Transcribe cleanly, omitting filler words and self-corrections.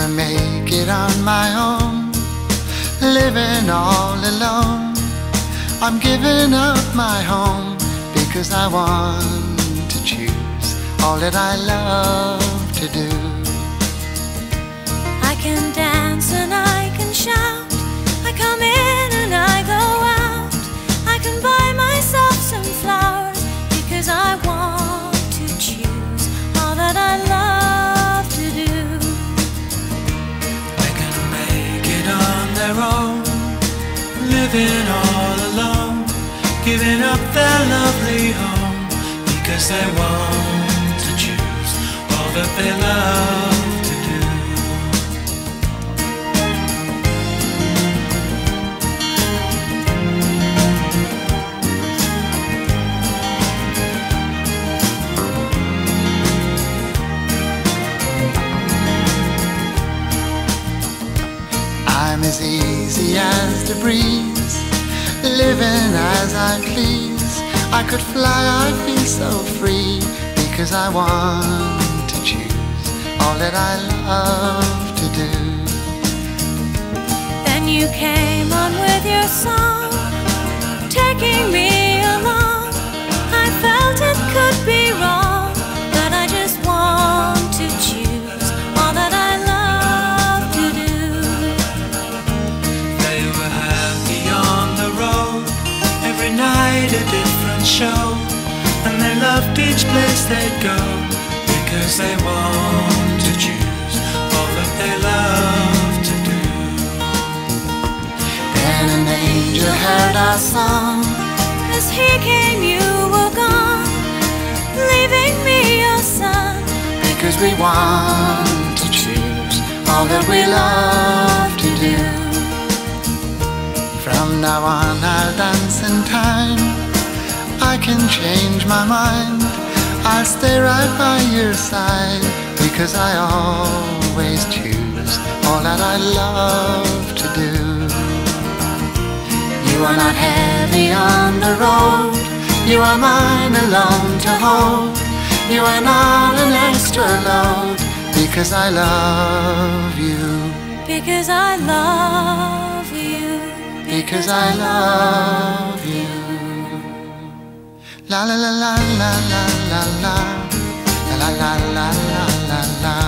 gonna make it on my own, living all alone. I'm giving up my home because I want to choose all that I love to do. I can dance and I can shout, I come in and I go out. I can buy myself some flowers because I want to choose all that I love to do. They can make it on their own, living all alone, giving up their lovely home because they want to choose all that they love to do. I'm as easy as the breeze, living as I please. I could fly, I feel so free because I want to choose all that I love to do. Then you came on with your song, taking me along. I felt it could be wrong, but I just want to choose all that I love to do. They were happy on the road, every night a different show, and they loved each place they'd go because they want to choose all that they love to do. Then an angel heard our song. As he came you were gone, leaving me your son, Because we want to choose all that we love to do. From now on I'll dance in time, I can change my mind. I'll stay right by your side because I always choose all that I love to do. You are not heavy on the road, you are mine alone to hold. You are not an extra load because I love you. because I love you. Because I love you. La la la la la la la la la la la la la la.